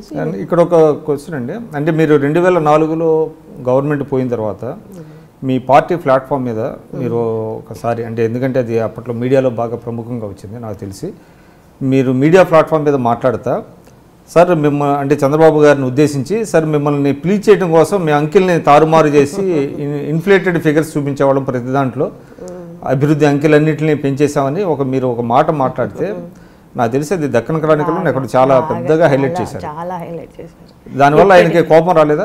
తెలిసి. ఇక్కడ ఒక క్వశ్చన్ అండి, అంటే మీరు 2004లో గవర్నమెంట్ పోయిన తర్వాత మీ పార్టీ ప్లాట్ఫామ్ మీద మీరు ఒకసారి, అంటే ఎందుకంటే అది అప్పట్లో మీడియాలో బాగా ప్రముఖంగా వచ్చింది నాకు తెలిసి, మీరు మీడియా ప్లాట్ఫామ్ మీద మాట్లాడతా సార్ మిమ్మల్ని, అంటే చంద్రబాబు గారిని ఉద్దేశించి, సార్ మిమ్మల్ని ప్లీజ్ చేయడం కోసం మీ అంకిల్ని తారుమారు చేసి ఇన్ఫ్లేటెడ్ ఫిగర్స్ చూపించేవాళ్ళం ప్రతి దాంట్లో, అభివృద్ధి అంకెలన్నింటినీ పెంచేసామని మీరు ఒక మాట మాట్లాడితే నాకు తెలిసి అది దక్కన్ క్రానికల్లో అక్కడ చాలా పెద్దగా హైలైట్ చేశారు. చాలా హైలైట్ చేశారు. దానివల్ల ఆయనకి కోపం రాలేదా?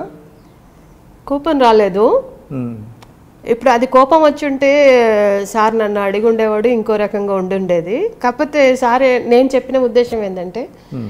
కోపం రాలేదు. ఇప్పుడు అది కోపం వచ్చి ఉంటే సార్ నన్ను అడిగి ఉండేవాడు, ఇంకో రకంగా ఉండుండేది. కాకపోతే సార్ నేను చెప్పిన ఉద్దేశం ఏంటంటే,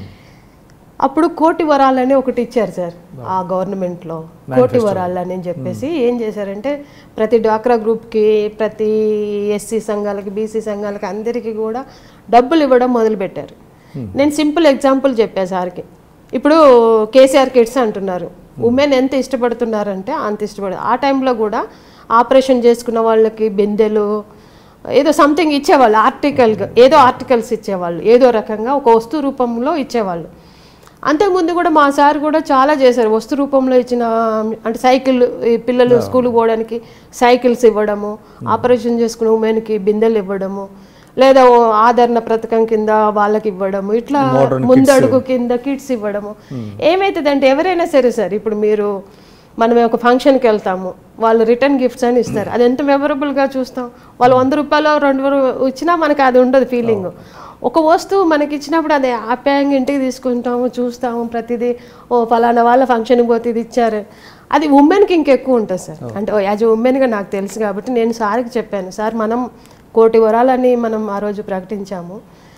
అప్పుడు కోటి వరాలని ఒకటి ఇచ్చారు సార్ ఆ గవర్నమెంట్లో, కోటి వరాలని చెప్పేసి ఏం చేశారంటే ప్రతి డ్వాక్రా గ్రూప్కి, ప్రతి ఎస్సీ సంఘాలకి, బీసీ సంఘాలకి అందరికీ కూడా డబ్బులు ఇవ్వడం మొదలుపెట్టారు. నేను సింపుల్ ఎగ్జాంపుల్ చెప్పాను సార్కి. ఇప్పుడు కేసీఆర్ కిడ్స్ అంటున్నారు, ఉమెన్ ఎంత ఇష్టపడుతున్నారంటే అంత ఇష్టపడదు. ఆ టైంలో కూడా ఆపరేషన్ చేసుకున్న వాళ్ళకి బిందెలు ఏదో సంథింగ్ ఇచ్చేవాళ్ళు, ఆర్టికల్స్ ఇచ్చేవాళ్ళు, ఏదో రకంగా ఒక వస్తు రూపంలో ఇచ్చేవాళ్ళు. అంతకుముందు కూడా మా సార్ కూడా చాలా చేశారు, వస్తు రూపంలో ఇచ్చిన, అంటే సైకిల్, పిల్లలు స్కూల్కి పోవడానికి సైకిల్స్ ఇవ్వడము, ఆపరేషన్ చేసుకున్న ఉమెన్కి బిందెలు ఇవ్వడము, లేదా ఆదరణ పథకం కింద వాళ్ళకి ఇవ్వడము, ఇట్లా ముందడుగు కింద కిట్స్ ఇవ్వడము. ఏమవుతుందంటే ఎవరైనా సరే సార్, ఇప్పుడు మనం ఒక ఫంక్షన్కి వెళ్తాము, వాళ్ళు రిటర్న్ గిఫ్ట్స్ అని ఇస్తారు, అది ఎంత మెమరబుల్గా చూస్తాం. వాళ్ళు 100 రూపాయలు 2 ఇచ్చినా మనకి అది ఉండదు ఫీలింగ్. ఒక వస్తువు మనకి ఇచ్చినప్పుడు అది ఆప్యాయంగా ఇంటికి తీసుకుంటాము, చూస్తాము ప్రతిదీ. ఫలానా వాళ్ళ ఫంక్షన్కి పోతే ఇది ఇచ్చారు, అది ఉమెన్కి ఇంకెక్కువ ఉంటుంది సార్. అంటే యాజ్ ఉమెన్గా నాకు తెలుసు కాబట్టి నేను సార్కి చెప్పాను, సార్ మనం కోటి వరాలని మనం ఆ రోజు ప్రకటించాము,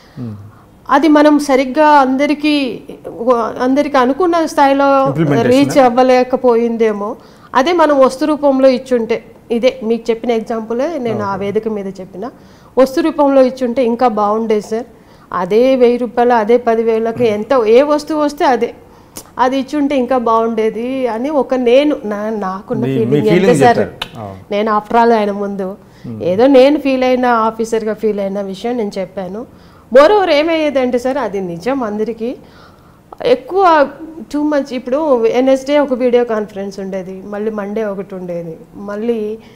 అది మనం సరిగ్గా అందరికీ అనుకున్న స్థాయిలో రీచ్ అవ్వలేకపోయిందేమో, అదే మనం వస్తు రూపంలో ఇచ్చుంటే, ఇదే మీకు చెప్పిన ఎగ్జాంపులే నేను ఆ వేదిక మీద చెప్పిన, వస్తు రూపంలో ఇచ్చుంటే ఇంకా బాగుండేది సార్. అదే 1000 రూపాయలు, అదే 10,000కి ఎంత ఏ వస్తువు వస్తే అది ఇచ్చుంటే ఇంకా బాగుండేది అని నాకున్న ఫీలింగ్ ఎంత సార్. నేను ఆఫ్టర్ ఆల్ ఆయన ముందు ఏదో నేను ఫీల్ అయిన, ఆఫీసర్గా ఫీల్ అయిన విషయం నేను చెప్పాను. మోరోవర్ ఏమయ్యేదంటే సార్, అది నిజం అందరికీ ఎక్కువ టూ మచ్. ఇప్పుడు వెనస్డే ఒక వీడియో కాన్ఫరెన్స్ ఉండేది, మళ్ళీ మండే ఒకటి ఉండేది, మళ్ళీ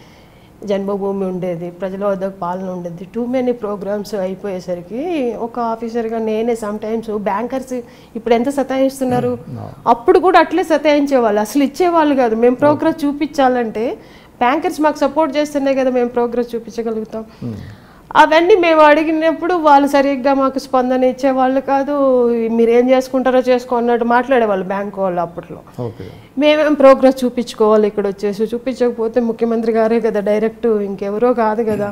జన్మభూమి ఉండేది, ప్రజల వద్దకు పాలన ఉండేది, టూ మెనీ ప్రోగ్రామ్స్ అయిపోయేసరికి ఒక ఆఫీసర్గా నేనే సమ్టైమ్స్ బ్యాంకర్స్ ఇప్పుడు ఎంత సతాయిస్తున్నారు, అప్పుడు కూడా అట్లే సతాయించేవాళ్ళు, అసలు ఇచ్చేవాళ్ళు కాదు. మేము ప్రోగ్రెస్ చూపించాలంటే బ్యాంకర్స్ మాకు సపోర్ట్ చేస్తేనే కదా మేము ప్రోగ్రెస్ చూపించగలుగుతాం. అవన్నీ మేము అడిగినప్పుడు వాళ్ళు సరిగ్గా మాకు స్పందన ఇచ్చేవాళ్ళు కాదు. మీరేం చేసుకుంటారో చేసుకో అన్నట్టు మాట్లాడేవాళ్ళు బ్యాంకు వాళ్ళు అప్పట్లో. మేమేం ప్రోగ్రెస్ చూపించుకోవాలి, ఇక్కడ వచ్చేసి చూపించకపోతే ముఖ్యమంత్రి గారే కదా డైరెక్ట్, ఇంకెవరో కాదు కదా.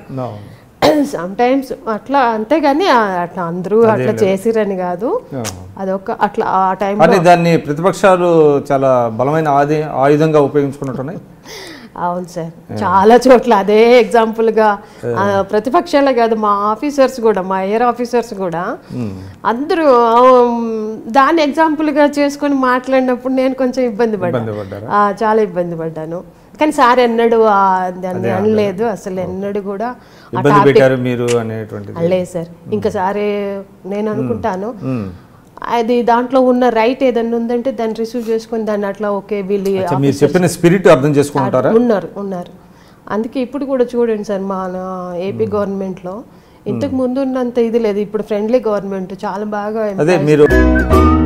సమ్ టైమ్స్ అట్లా, అంతేగాని అట్లా అందరూ అట్లా చేసిరని కాదు, అదొక అట్లా ఆ టైంలో దాన్ని ప్రతిపక్షాలు చాలా బలమైన ఆయుధంగా ఉపయోగించుకున్నట్టున్నాయి. అవును సార్, చాలా చోట్ల అదే ఎగ్జాంపుల్గా ప్రతిపక్షాలే కాదు, మా ఆఫీసర్స్ కూడా, మా ఎయిర్ ఆఫీసర్స్ కూడా అందరూ దాన్ని ఎగ్జాంపుల్గా చేసుకొని మాట్లాడినప్పుడు నేను కొంచెం ఇబ్బంది పడ్డాను, చాలా ఇబ్బంది పడ్డాను. కానీ సార్ ఎన్నడూ దాన్ని అనలేదు, అసలు ఎన్నడూ కూడా లేదు సార్. ఇంకా సారే నేను అనుకుంటాను అది దాంట్లో ఉన్న రైట్ ఏదన్నా ఉందంటే దాన్ని రిసీవ్ చేసుకుని దాన్ని అట్లా ఓకే వీళ్ళు చెప్పిన స్పిరిట్ అర్థం చేసుకుంటారా ఉన్నారు. అందుకే ఇప్పుడు కూడా చూడండి సార్, మన ఏపీ గవర్నమెంట్లో ఇంతకు ముందు ఉన్నంత ఇది లేదు, ఇప్పుడు ఫ్రెండ్లీ గవర్నమెంట్ చాలా బాగా.